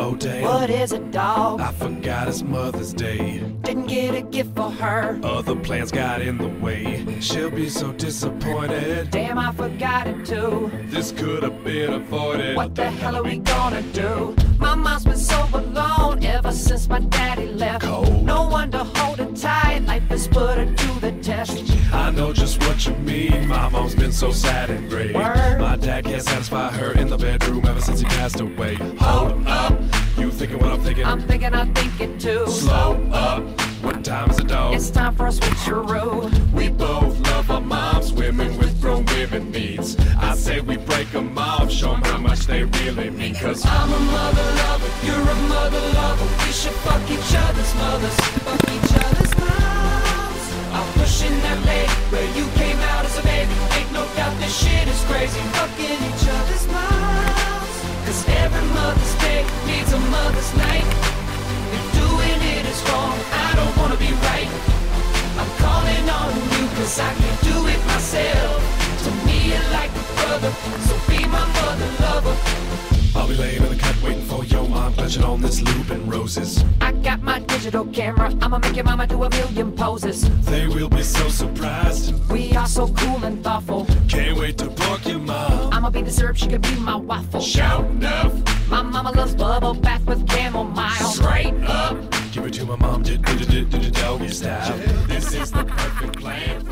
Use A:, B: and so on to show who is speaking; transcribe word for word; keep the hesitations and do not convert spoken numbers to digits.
A: Oh damn.
B: What is it, dog?
A: I forgot it's Mother's Day.
B: Didn't get a gift for her.
A: Other plans got in the way. She'll be so disappointed.
B: Damn, I forgot it too.
A: This could have been avoided.
B: What the hell are we gonna do? My mom's been so alone ever since my daddy left.
A: Cold.
B: No one to hold her tight. Life has put her to the test.
A: I know just what you mean. My mom's been so sad and gray.
B: Word.
A: My dad can't satisfy her in the bedroom ever since he passed away. Hold up, you thinking what I'm thinking?
B: I'm thinking I think it too.
A: Slow up, what time is it, dog?
B: It's time for a switcheroo.
A: We both love our moms, women with grown women needs. I say we break them off, show them how much they really mean. Cause I'm a mother lover, you're a mother lover. We should fuck each other's mothers, fuck each other's moms.
B: I'm pushing that leg where you came out as a baby. Ain't no doubt this shit is crazy. Fucking each other's moms. Cause every Mother's Day needs a Mother's Night. If doing it is wrong, I don't wanna be right. I'm calling on you cause I can't do it myself. To me you're like a brother, so be my mother lover.
A: I'll be laying in the cut waiting for your mom, clutching on this loop and roses.
B: I got my digital camera, I'ma make your mama do a million poses.
A: They will be so surprised.
B: We are so cool and thoughtful.
A: Can't wait to book your mom.
B: I'ma be the syrup, she could be my waffle.
A: Shout enough,
B: My mama loves bubble bath with chamomile.
A: straight up. Give it to my mom, did did did did did doggy style. This is the perfect plan.